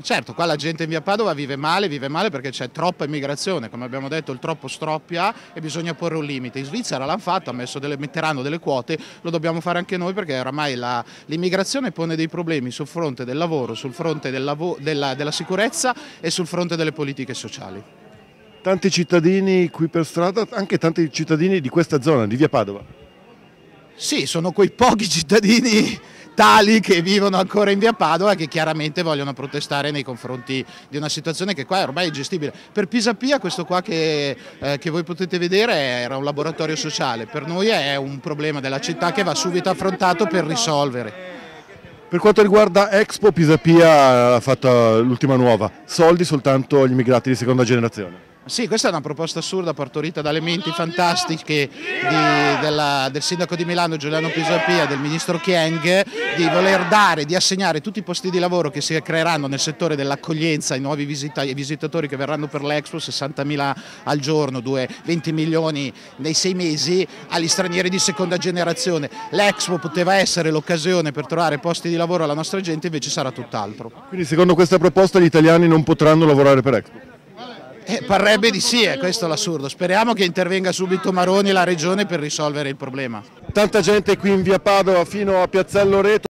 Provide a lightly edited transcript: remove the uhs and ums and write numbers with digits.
Certo, qua la gente in via Padova vive male perché c'è troppa immigrazione, come abbiamo detto il troppo stroppia e bisogna porre un limite. In Svizzera l'hanno fatto, metteranno delle quote, lo dobbiamo fare anche noi perché oramai l'immigrazione pone dei problemi sul fronte del lavoro, sul fronte della sicurezza e sul fronte delle politiche sociali. Tanti cittadini qui per strada, anche tanti cittadini di questa zona, di via Padova. Sì, sono quei pochi cittadini tali che vivono ancora in via Padova che chiaramente vogliono protestare nei confronti di una situazione che qua è ormai ingestibile. Per Pisapia questo qua che voi potete vedere era un laboratorio sociale, per noi è un problema della città che va subito affrontato per risolvere. Per quanto riguarda Expo, Pisapia ha fatto l'ultima nuova, soldi soltanto agli immigrati di seconda generazione. Sì, questa è una proposta assurda partorita dalle menti fantastiche del sindaco di Milano Giuliano Pisapia, del ministro Kyenge, di voler di assegnare tutti i posti di lavoro che si creeranno nel settore dell'accoglienza ai nuovi visitatori che verranno per l'Expo, 60.000 al giorno, 20 milioni nei 6 mesi, agli stranieri di seconda generazione. L'Expo poteva essere l'occasione per trovare posti di lavoro alla nostra gente, invece sarà tutt'altro. Quindi secondo questa proposta gli italiani non potranno lavorare per Expo? Parrebbe di sì, è questo l'assurdo. Speriamo che intervenga subito Maroni e la Regione per risolvere il problema. Tanta gente qui in via Padova fino a Piazzello Reto.